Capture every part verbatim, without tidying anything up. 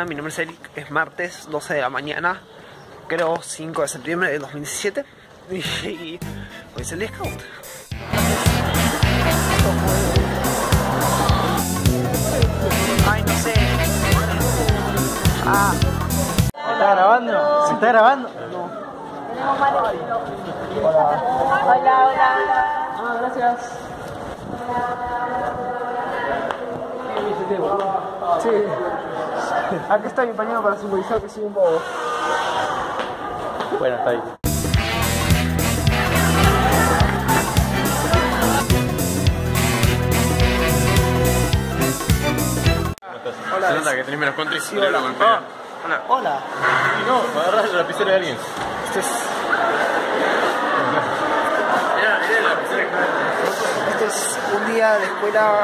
Hola, mi nombre es Eric, es martes doce de la mañana, creo cinco de septiembre de dos mil diecisiete y, y hoy es el día Scout. Ay, no sé. Ah. ¿Se está grabando? ¿Se está grabando? No. Tenemos más de Hola. Hola, hola. Ah, gracias. Sí. Aquí está mi pañuelo para simbolizar que soy un bobo. Bueno, está ahí. Hola. Se nota que tenés menos contra y Sí, hola. golpea. Hola. Hola. Y no, agarrás la lapicera de alguien. Este es, Mirá, mirá la lapicera que este es un día de escuela.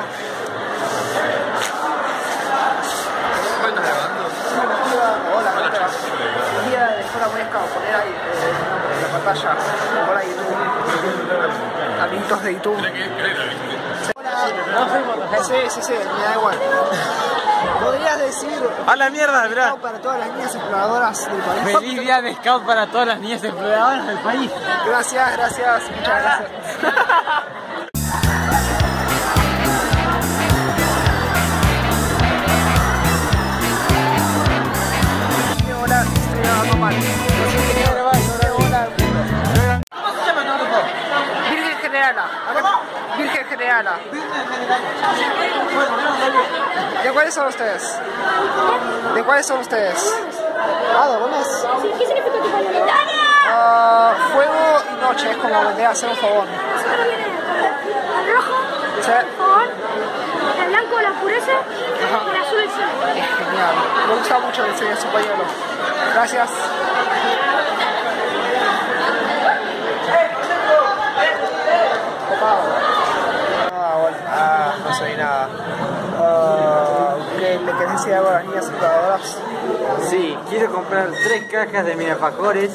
¿Cuánto estás grabando? Hola, ¿cómo te va? Un día de escuela muy Scout, poner ahí eh, el nombre en la pantalla. Por ahí YouTube. Amiguitos de YouTube. Mirá que creer, ¿viste? No soy fotogénico. Sí, sí, sí, me da igual. ¿Podrías decir ¡A la mierda, mirá! Scout para todas las niñas exploradoras del país? Feliz día de Scout para todas las niñas exploradoras del país. Gracias, gracias, muchas gracias. Hola, estoy grabando mal. ¿Cómo se llama el grupo? Virgen Generala. Virgen Generala. ¿De cuáles son ustedes? ¿De cuáles son ustedes? Ah, ¿de Gómez? ¿Qué significa tu pañuelo? Ah, fuego y noche, es como vendría a ser un fogón. El rojo, Sí. el fogón, el blanco, la pureza, y el azul, el cielo. Es genial. Me gusta mucho el diseño de su pañuelo. Gracias. Ah, bueno. Ah, no sé nada. Ah, ¿qué le querés decir algo a las niñas exploradoras? Sí, quiero comprar tres cajas de mis alfajores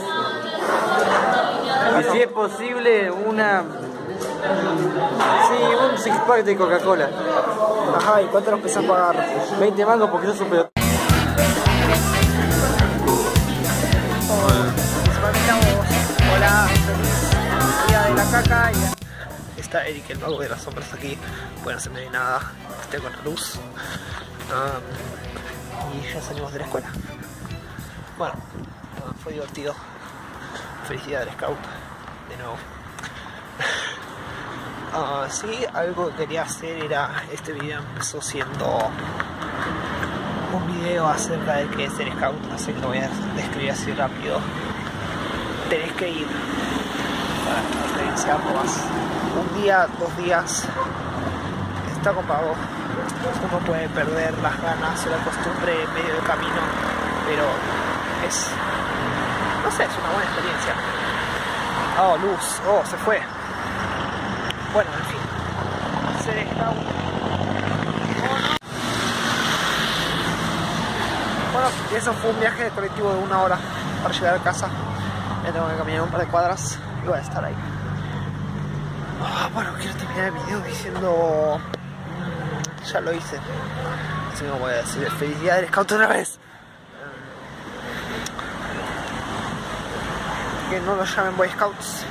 y si es posible una... Sí, un six pack de Coca-Cola. Ajá, ¿y cuánto nos pensás pagar? veinte mangos porque yo soy pedo... Hola, feliz día de la caca. Y está Eric, el mago de las sombras aquí. Bueno, no se me ve nada, estoy con la luz. Um, y ya salimos de la escuela. Bueno, uh, fue divertido. Feliz día del Scout, de nuevo. Uh, sí, algo que quería hacer era, este video empezó siendo un video acerca de qué es ser Scout, así que lo voy a describir así rápido. Tenés que ir para experienciarlo más. Un día, dos días, está copado. Uno puede perder las ganas o la costumbre en medio del camino, pero es, no sé, es una buena experiencia. Oh, luz, oh, se fue. Bueno, en fin, ser Scout. Bueno, eso fue un viaje de colectivo de una hora para llegar a casa. Ya tengo que caminar un par de cuadras y voy a estar ahí. Oh, bueno, quiero terminar el video diciendo... Ya lo hice. Así que voy a decir feliz día del Scout otra vez. Que no lo llamen Boy Scouts.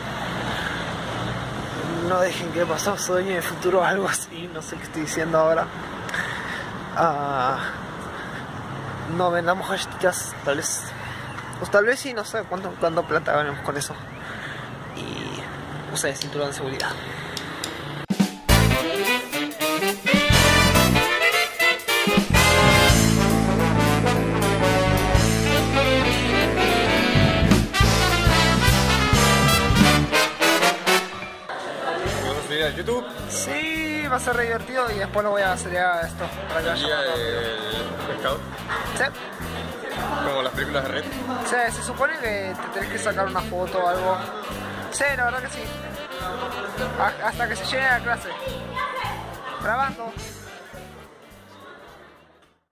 No dejen que pasado sueño en el futuro o algo así. No sé qué estoy diciendo ahora. Uh, no vendamos galletitas, tal vez. Pues tal vez sí, no sé cuánto, cuánto plata ganamos con eso. Y no sé, cinturón de seguridad. ¿Vamos a subir a YouTube? Sí, va a ser re divertido y después lo voy a acelerar esto para que vaya Día más rápido. de Scout. Sí. Como las películas de Red. Sí, se supone que te tenés que sacar una foto o algo. Sí, la verdad que sí. A- hasta que se llegue a la clase. Grabando.